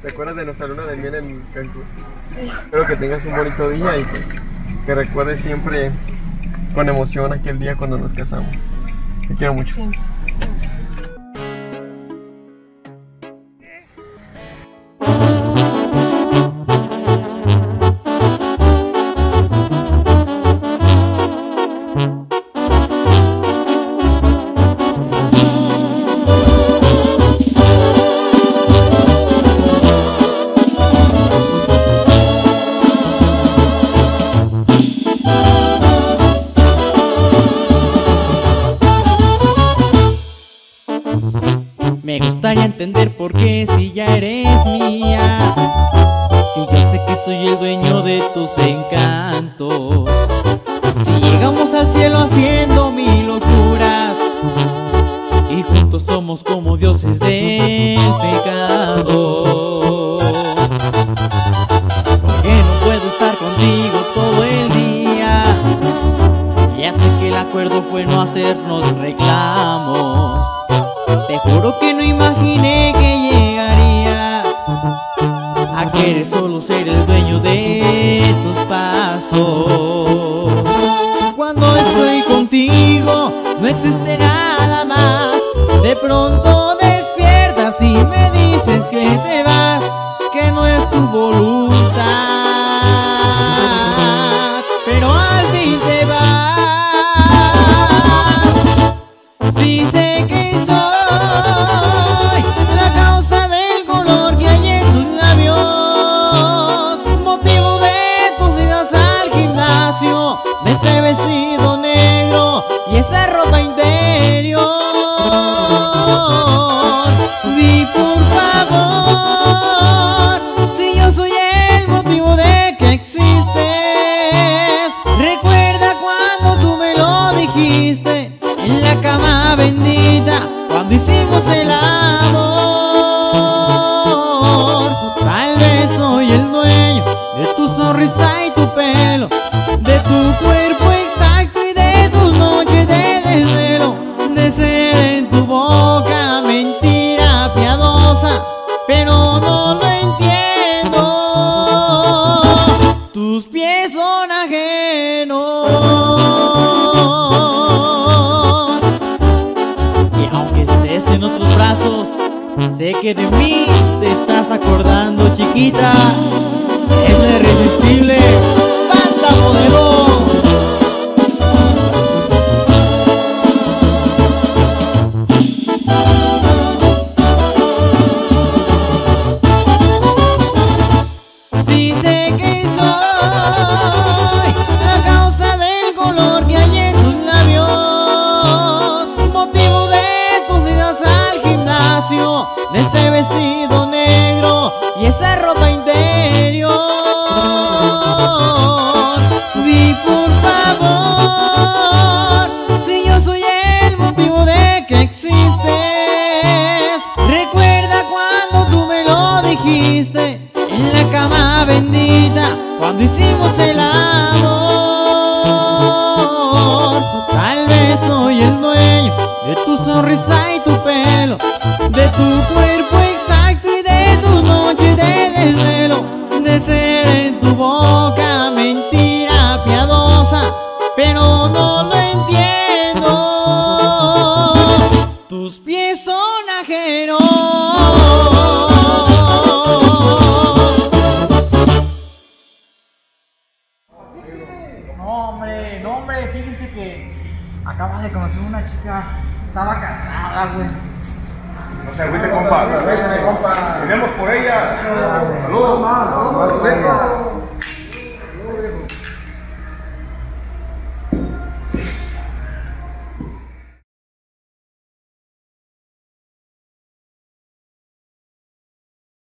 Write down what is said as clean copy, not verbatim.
¿Te acuerdas de nuestra luna de miel en Cancún? Sí. Espero que tengas un bonito día y pues que recuerdes siempre con emoción aquel día cuando nos casamos. Te quiero mucho. Siempre. Me gustaría entender por qué si ya eres mía, si yo sé que soy el dueño de tus encantos, si llegamos al cielo haciendo mil locuras y juntos somos como dioses del pecado. ¿Por qué no puedo estar contigo todo el día? Ya sé que el acuerdo fue no hacernos reclamos. Te juro que no imaginé que llegaría a querer solo ser el dueño de tus pasos. Cuando estoy contigo no existe nada más. De pronto despiertas y me dices que te vas, que no es tu voluntad, pero al fin te vas. Sí sé que soy la causa del color que hay en tus labios, motivo de tus idas al gimnasio, de ese vestido negro y esa ropa interior. Di por favor si yo soy el motivo de que existes. Recuerda cuando tú me lo dijiste en la cama bendita, cuando hicimos el amor. Tal vez soy el dueño de tu sonrisa y tu pelo, de tu cuerpo exacto y de tus noches de desvelo, de ser en tu boca mentira piadosa, pero no lo entiendo. Tus pies son ajenos, en otros brazos, sé que de mí te estás acordando, chiquita. Es la irresistible Banda Modelo. Sí sé que soy la causa del color que hay en tus labios, motivo de al gimnasio, de ese vestido negro y esa ropa interior. Di por favor si yo soy el motivo de que existes. Recuerda cuando tú me lo dijiste en la cama bendita, cuando hicimos el amor. Tal vez soy el dueño de tu sonrisa y tu pelo, de tu cuerpo exacto y de tus noches de desvelo, de ser en tu boca mentira piadosa, pero no lo entiendo. Tus pies son ajenos. No, hombre, fíjense que acabas de conocer una chica, estaba casada, güey. No se agüite, compa. Iremos por ella. Saludos.